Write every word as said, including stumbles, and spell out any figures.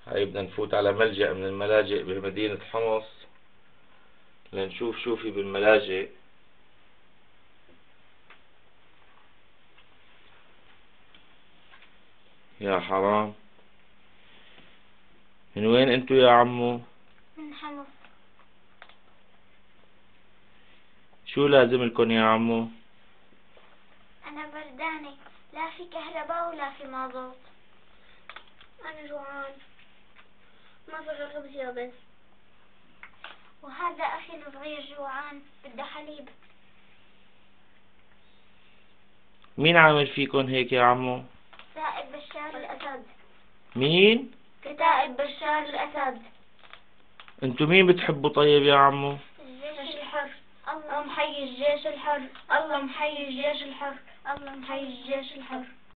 هاي بدنا نفوت على ملجأ من الملاجئ بمدينة حمص لنشوف شو في بالملاجئ. يا حرام، من وين انتو يا عمو؟ من حمص. شو لازم لكم يا عمو؟ أنا بردانة، لا في كهرباء ولا في مازوت. أنا جوعان، ما في غير خبز يابس. وهذا أخي الصغير جوعان بده حليب. مين عامل فيكن هيك يا عمو؟ كتائب بشار الأسد. مين؟ كتائب بشار الأسد. انتو مين بتحبوا طيب يا عمو؟ الجيش الحر. الله محيي الجيش الحر. الله محيي الجيش الحر. الله محيي الجيش الحر.